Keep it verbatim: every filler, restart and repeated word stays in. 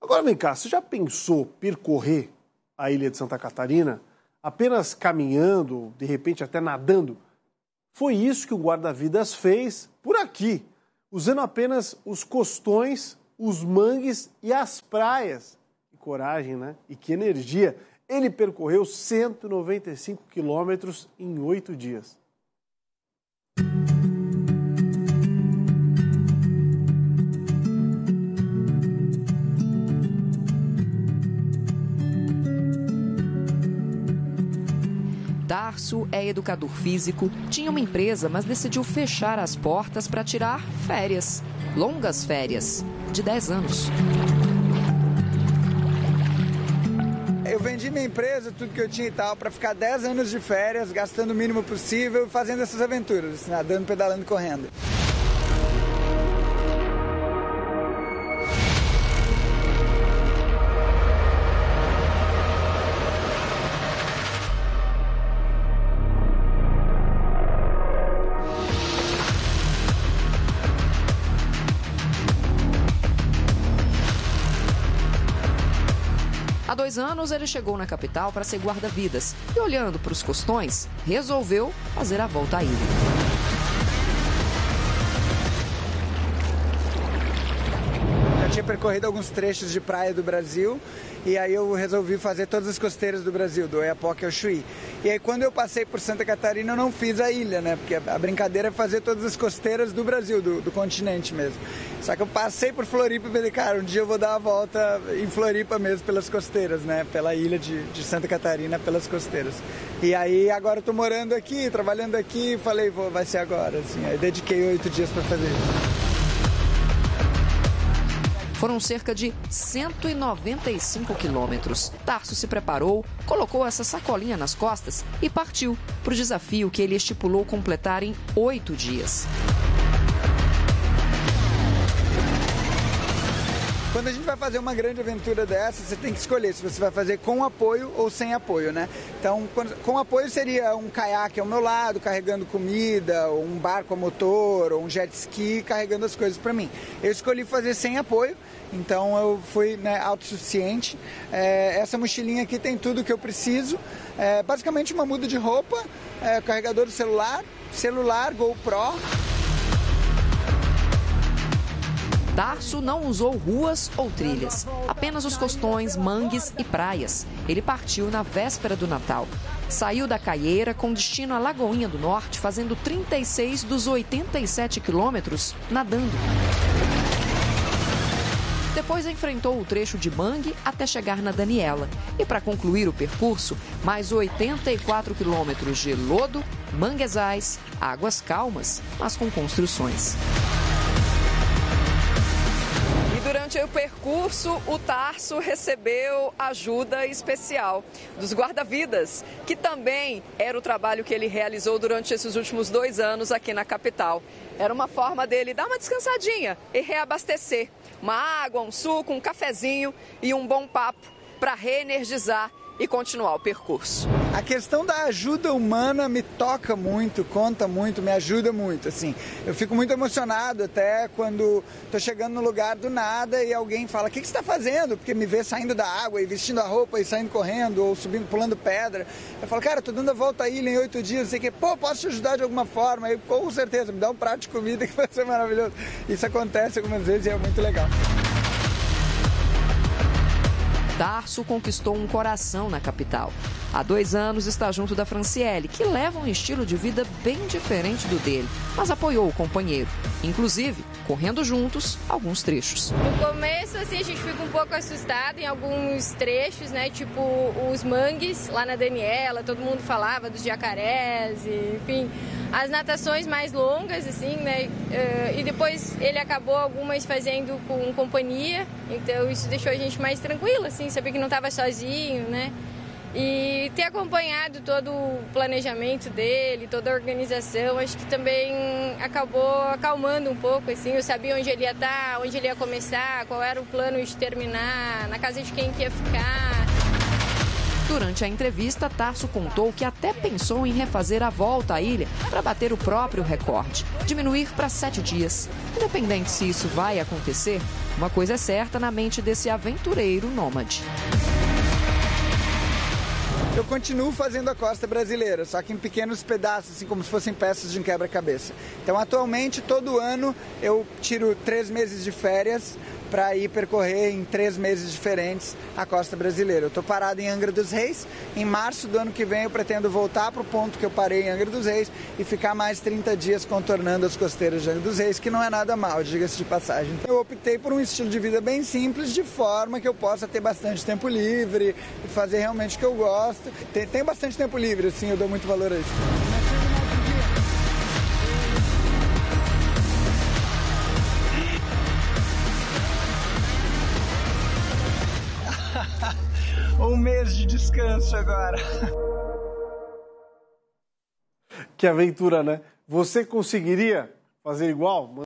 Agora vem cá, você já pensou percorrer a ilha de Santa Catarina apenas caminhando, de repente até nadando? Foi isso que o guarda-vidas fez por aqui, usando apenas os costões, os mangues e as praias. Que coragem, né? E que energia! Ele percorreu cento e noventa e cinco quilômetros em oito dias. Tarso é educador físico, tinha uma empresa, mas decidiu fechar as portas para tirar férias, longas férias, de dez anos. Eu vendi minha empresa, tudo que eu tinha e tal, para ficar dez anos de férias, gastando o mínimo possível, fazendo essas aventuras, nadando, pedalando e correndo. Há dois anos, ele chegou na capital para ser guarda-vidas e, olhando para os costões, resolveu fazer a volta à ilha. Já tinha percorrido alguns trechos de praia do Brasil e aí eu resolvi fazer todas as costeiras do Brasil, do Oiapoque ao Chuí. E aí quando eu passei por Santa Catarina, eu não fiz a ilha, né? Porque a brincadeira é fazer todas as costeiras do Brasil, do, do continente mesmo. Só que eu passei por Floripa e falei, cara, um dia eu vou dar a volta em Floripa mesmo pelas costeiras, né? Pela ilha de, de Santa Catarina, pelas costeiras. E aí agora eu tô morando aqui, trabalhando aqui, falei, vou, vai ser agora, assim. Aí dediquei oito dias para fazer isso. Foram cerca de cento e noventa e cinco quilômetros. Tarso se preparou, colocou essa sacolinha nas costas e partiu para o desafio que ele estipulou completar em oito dias. Quando a gente vai fazer uma grande aventura dessa, você tem que escolher se você vai fazer com apoio ou sem apoio, né? Então, quando, com apoio seria um caiaque ao meu lado, carregando comida, ou um barco a motor, ou um jet ski carregando as coisas para mim. Eu escolhi fazer sem apoio, então eu fui, né, autossuficiente. É, essa mochilinha aqui tem tudo que eu preciso. É, basicamente uma muda de roupa, é, carregador do celular, celular, GoPro. Tarso não usou ruas ou trilhas, apenas os costões, mangues e praias. Ele partiu na véspera do Natal. Saiu da Caieira com destino à Lagoinha do Norte, fazendo trinta e seis dos oitenta e sete quilômetros nadando. Depois enfrentou o trecho de mangue até chegar na Daniela. E para concluir o percurso, mais oitenta e quatro quilômetros de lodo, manguezais, águas calmas, mas com construções. Durante o percurso, o Tarso recebeu ajuda especial dos guarda-vidas, que também era o trabalho que ele realizou durante esses últimos dois anos aqui na capital. Era uma forma dele dar uma descansadinha e reabastecer. Uma água, um suco, um cafezinho e um bom papo para reenergizar e continuar o percurso. A questão da ajuda humana me toca muito, conta muito, me ajuda muito, assim. Eu fico muito emocionado até quando tô chegando no lugar do nada e alguém fala, o que, que você está fazendo? Porque me vê saindo da água e vestindo a roupa e saindo correndo ou subindo, pulando pedra. Eu falo, cara, tô dando a volta à ilha em oito dias, sei que, pô, posso te ajudar de alguma forma? Aí, com certeza, me dá um prato de comida que vai ser maravilhoso. Isso acontece algumas vezes e é muito legal. Tarso conquistou um coração na capital. Há dois anos está junto da Franciele, que leva um estilo de vida bem diferente do dele, mas apoiou o companheiro, inclusive correndo juntos alguns trechos. No começo, assim, a gente fica um pouco assustado em alguns trechos, né? Tipo os mangues lá na Daniela, todo mundo falava dos jacarés, e, enfim, as natações mais longas, assim, né? E depois ele acabou algumas fazendo com companhia, então isso deixou a gente mais tranquilo, assim, saber que não estava sozinho, né? E ter acompanhado todo o planejamento dele, toda a organização, acho que também acabou acalmando um pouco, assim. Eu sabia onde ele ia estar, onde ele ia começar, qual era o plano de terminar, na casa de quem que ia ficar. Durante a entrevista, Tarso contou que até pensou em refazer a volta à ilha para bater o próprio recorde, diminuir para sete dias. Independente se isso vai acontecer, uma coisa é certa na mente desse aventureiro nômade. Eu continuo fazendo a costa brasileira, só que em pequenos pedaços, assim como se fossem peças de um quebra-cabeça. Então, atualmente, todo ano, eu tiro três meses de férias para ir percorrer em três meses diferentes a costa brasileira. Eu estou parado em Angra dos Reis. Em março do ano que vem, eu pretendo voltar para o ponto que eu parei em Angra dos Reis e ficar mais trinta dias contornando as costeiras de Angra dos Reis, que não é nada mal, diga-se de passagem. Então, eu optei por um estilo de vida bem simples, de forma que eu possa ter bastante tempo livre e fazer realmente o que eu gosto. Tem, tem bastante tempo livre, assim, eu dou muito valor a isso. Um mês de descanso agora. Que aventura, né? Você conseguiria fazer igual?